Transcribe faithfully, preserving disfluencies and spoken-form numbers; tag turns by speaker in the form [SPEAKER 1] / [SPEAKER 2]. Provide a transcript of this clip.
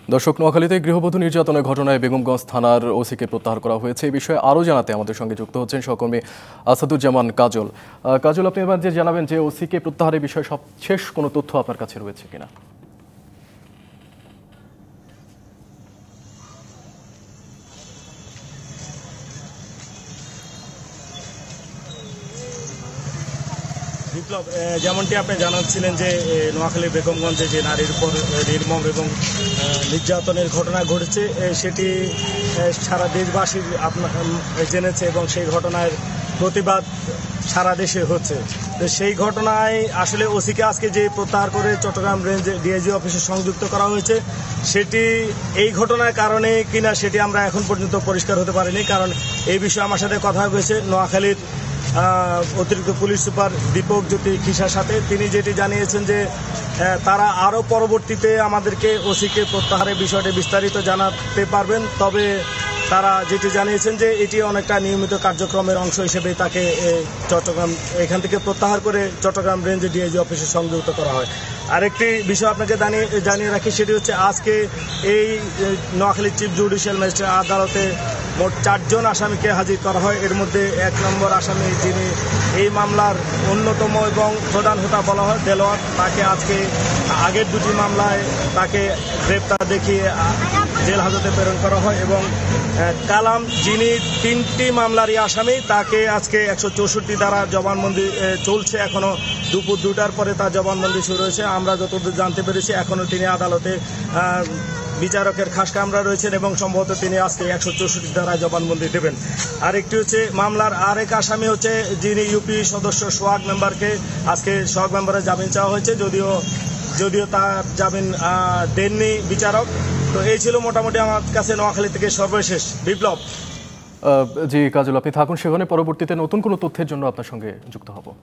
[SPEAKER 1] দর্শক, নোয়াখালীতে গৃহবধূ নির্যাতনের ঘটনায় বেগমগঞ্জ থানার ওসিকে প্রত্যাহার করা হয়েছে। এই বিষয়ে আরও জানাতে আমাদের সঙ্গে যুক্ত হচ্ছেন সহকর্মী আসাদুজ্জামান কাজল। কাজল, আপনি এবার যে জানাবেন যে ওসিকে প্রত্যাহারের বিষয়ে সবশেষ কোনো তথ্য আপনার কাছে রয়েছে কিনা?
[SPEAKER 2] বিপ্লব, যেমনটি আপনি জানাচ্ছিলেন যে নোয়াখালী বেগমগঞ্জে যে নারীর উপর নির্মম এবং নির্যাতনের ঘটনা ঘটেছে সেটি সারা দেশবাসী আপনার জেনেছে এবং সেই ঘটনার প্রতিবাদ সারা দেশে হচ্ছে। তো সেই ঘটনায় আসলে ওসিকে আজকে যে প্রত্যাহার করে চট্টগ্রাম রেঞ্জ ডিআইজি অফিসে সংযুক্ত করা হয়েছে সেটি এই ঘটনার কারণে কিনা সেটি আমরা এখন পর্যন্ত পরিষ্কার হতে পারিনি। কারণ এই বিষয়ে আমার সাথে কথা হয়েছে নোয়াখালীর অতিরিক্ত পুলিশ সুপার দীপক জ্যোতি খিসার সাথে। তিনি যেটি জানিয়েছেন যে তারা আরও পরবর্তীতে আমাদেরকে ওসিকে প্রত্যাহারের বিষয়টি বিস্তারিত জানাতে পারবেন। তবে তারা যেটি জানিয়েছেন যে এটি অনেকটা নিয়মিত কার্যক্রমের অংশ হিসেবে তাকে চট্টগ্রাম এখান থেকে প্রত্যাহার করে চট্টগ্রাম রেঞ্জ ডিআইজি অফিসে সংযুক্ত করা হয়। আরেকটি বিষয় আপনাকে জানিয়ে জানিয়ে রাখি, সেটি হচ্ছে আজকে এই নোয়াখালী চিফ জুডিশিয়াল ম্যাজিস্ট্রেট আদালতে মোট চারজন আসামিকে হাজির করা হয়। এর মধ্যে এক নম্বর আসামি যিনি এই মামলার অন্যতম এবং প্রধান হোতা বলা হয় দেলোয়ার, তাকে আজকে আগের দুটি মামলায় তাকে গ্রেপ্তার দেখিয়ে জেল হাজতে প্রেরণ করা হয় এবং কালাম যিনি তিনটি মামলারই আসামি তাকে আজকে একশো চৌষট্টি দ্বারা জবানবন্দি চলছে। এখনো দুপুর দুটার পরে তার জবানবন্দি শুরু হয়েছে। আমরা যতদূর জানতে পেরেছি এখনো তিনি আদালতে বিচারকের খাস কামরা রয়েছেন এবং সম্ভবত তিনি আজকে একশো চৌষট্টি দ্বারা জবানবন্দি দেবেন। আরেকটি হচ্ছে মামলার আরেক আসামি হচ্ছে যিনি ইউপি সদস্য সোহাগ মেম্বারকে আজকে সোহাগ মেম্বারের জামিন চাওয়া হয়েছে, যদিও যদিও তার জামিন দেননি বিচারক। তো এই ছিল মোটামুটি আমার কাছে নোয়াখালী থেকে সর্বশেষ। বিপ্লব।
[SPEAKER 1] জি কাজল, আপনি থাকুন সেখানে, পরবর্তীতে নতুন কোনো তথ্যের জন্য আপনার সঙ্গে যুক্ত হব।